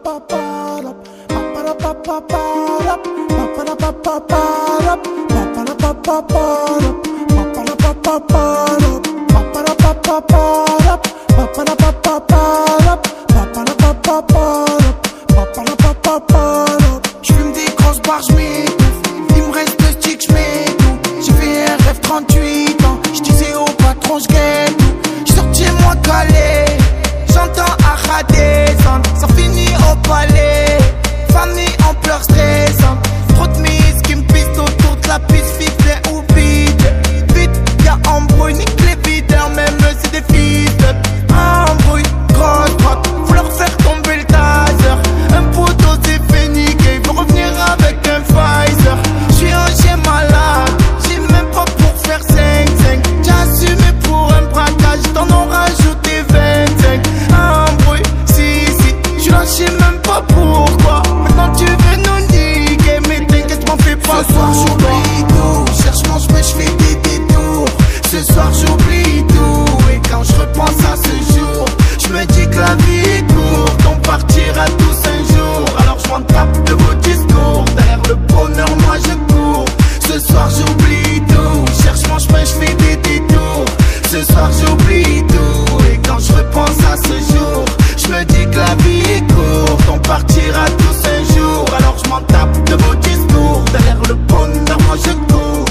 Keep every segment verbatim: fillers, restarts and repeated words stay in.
J'fume des grosses barres, j'm'étouffe. Il me reste deux sticks, j'm'étouffe. J'ai fait un rêve trente-huit ans. J'disais au patron, j'guette tout. J'suis sorti moi calé. J'entends Ara descendre. Ça finit au palais. Famille en pleurs stressant. Trop de mises qui me pistent autour de la piste. Fifflet ou vide. Vite, y'a embrouille, nique les videurs. Même eux c'est des fils de embrouille. Grosse droite, faut leur faire tomber le taser. Un poteau s'est fait niquer. Il veut revenir avec un Pfizer. J'suis un chien malade. J'ai même pas pour faire cinq cinq. J'ai assumé pour un braquage. T'en ont rajouté vingt-cinq. Embrouille, si si. J'suis là, j'sais même pas pourquoi. Maintenant tu veux nous niquer. Mais t'inquiète, m'en fais pas. Ce soir j'oublie tout. Cherche mon chemin, j'fais des détours. Ce soir j'oublie tout. Et quand je repense à ce jour, je me dis que la vie est courte. On partira tous un jour. Alors je m'en tape de vos discours. Derrière le bonheur moi je cours. Ce soir j'oublie tout. Cherche mon chemin, je fais des détours. Ce soir j'oublie tout. Et quand je repense à ce jour, je me dis que la vie est courte. On partira tous un jour. Alors je m'en tape de vos discours. Derrière le bonheur moi je cours.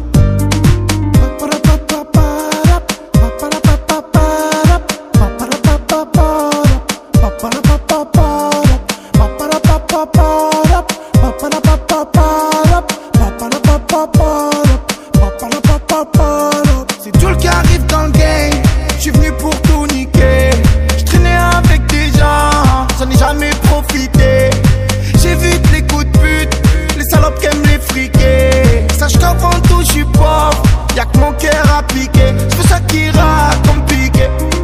C'est tout le qui arrive dans le game. J'suis venu pour tout niquer. J'traînais avec des gens, j'en ai jamais profité. J'évite les coups de pute, les salopes qui aiment les friquer. Sache qu'avant tout j'suis pauvre, y'a que mon cœur à piquer. J'fais ça qui ira comme piqué.